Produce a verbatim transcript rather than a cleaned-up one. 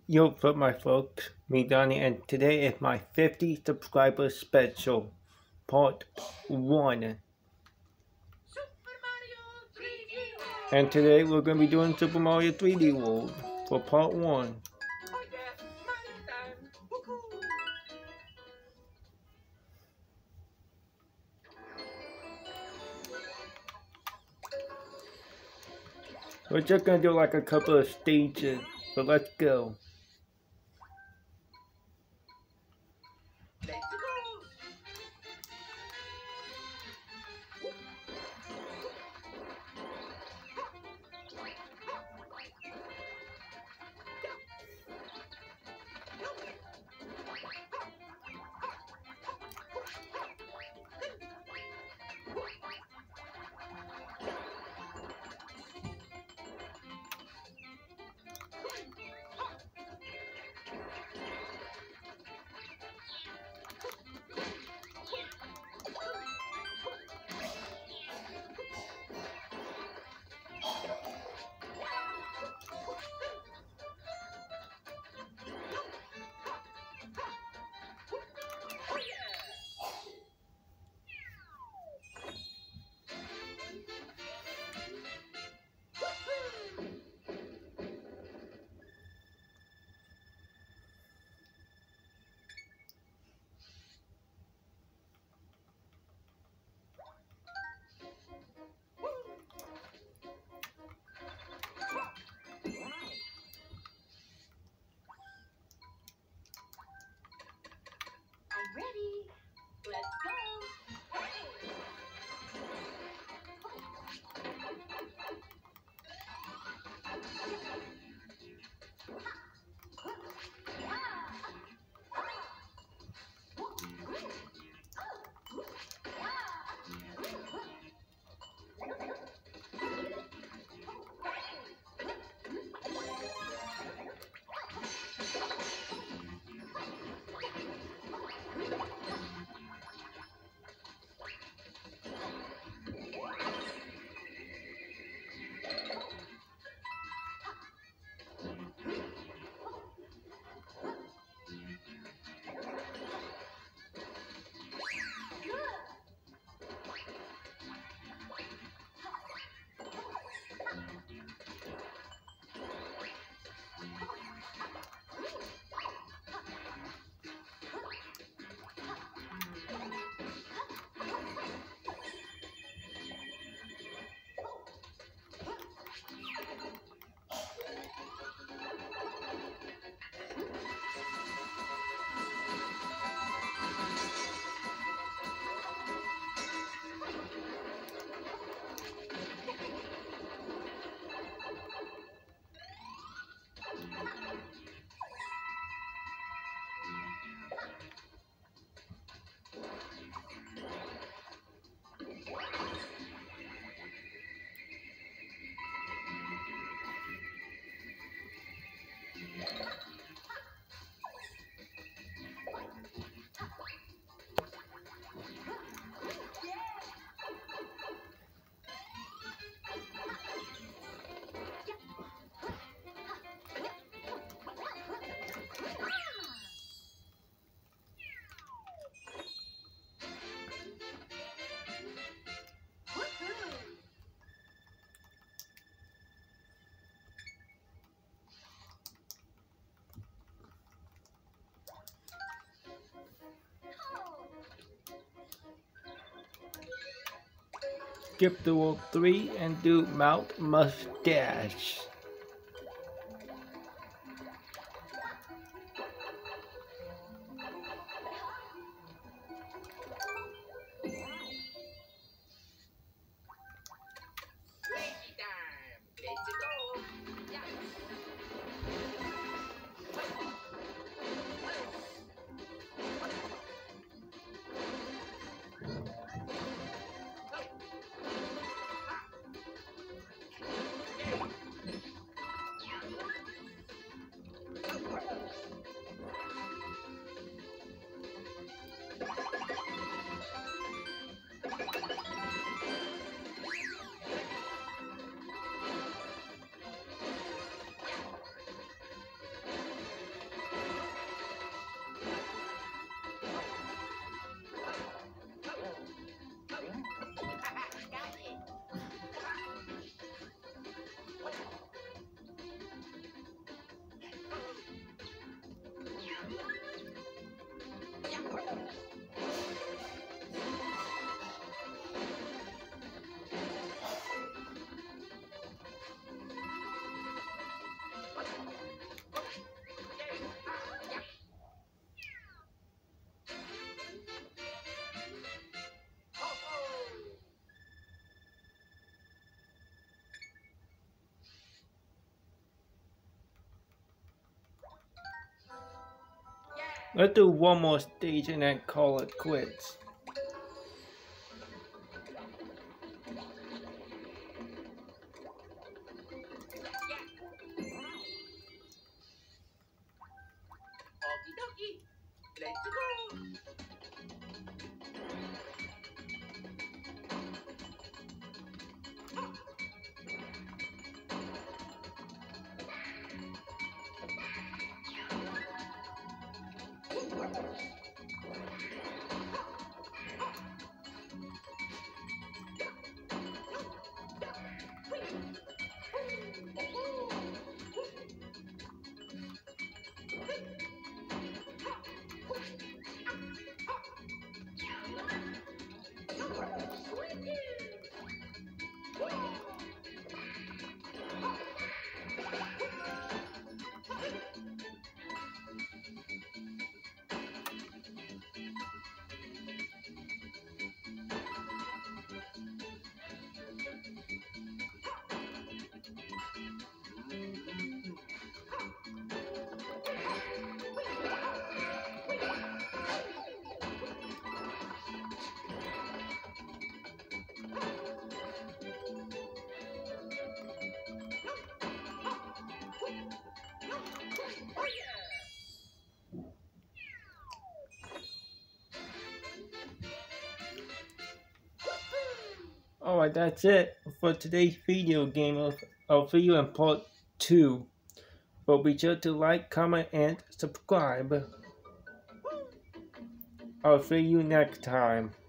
Yo, what's my folks? Me, Donnie, and today is my fifty subscriber special, part one. And today we're going to be doing Super Mario three D World for part one. We're just going to do like a couple of stages, so let's go. Ready? Let's go! Skip the World three and do Mount Mustache. Let's do one more stage and then call it quits. Okie dokie. Let's go. Alright, that's it for today's video game. Of, I'll see you in part two. But be sure to like, comment, and subscribe. I'll see you next time.